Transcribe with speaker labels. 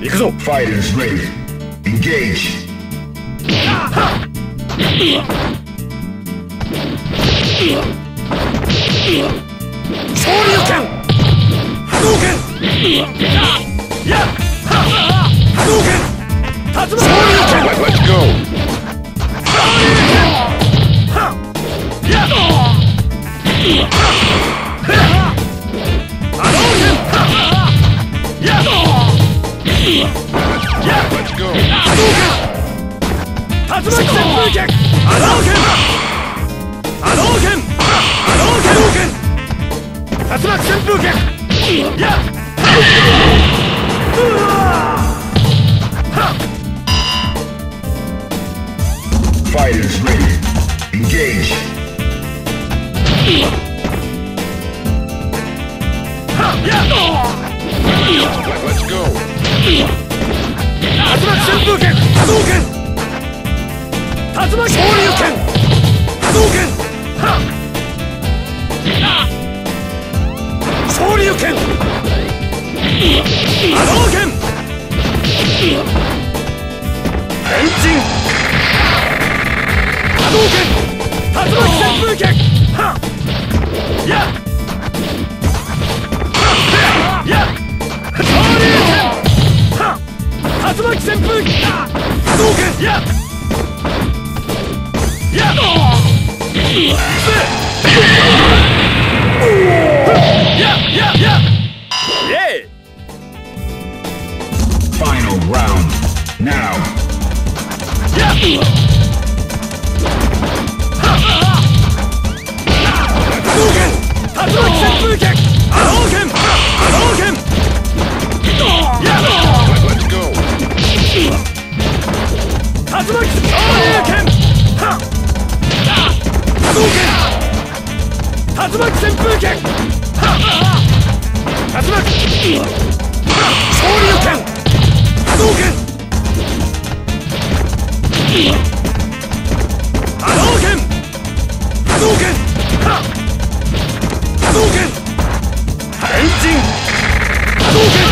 Speaker 1: 行くぞ。
Speaker 2: Fighters ready. Engage.
Speaker 1: 昇竜拳、波動拳、波動拳、竜巻昇竜拳、
Speaker 2: Let's go.
Speaker 1: 竜巻旋風脚、波動拳、波動拳、波動拳、竜巻旋風脚、
Speaker 2: Fighters ready. Engage. Let's go.
Speaker 1: 竜巻旋風脚、波動拳、竜巻昇竜拳、波動拳、昇竜拳、波動拳、変身、波動拳、竜巻旋風脚、昇竜拳、竜巻旋風波動拳、
Speaker 2: Final round. Now.
Speaker 1: 波動拳、竜巻旋風脚、波動拳、波動拳、
Speaker 2: Let's go.
Speaker 1: 竜巻昇竜拳、波動拳、竜巻旋風脚、竜巻昇竜拳、波動拳、波動拳、波動拳、波動拳、変身、波動拳、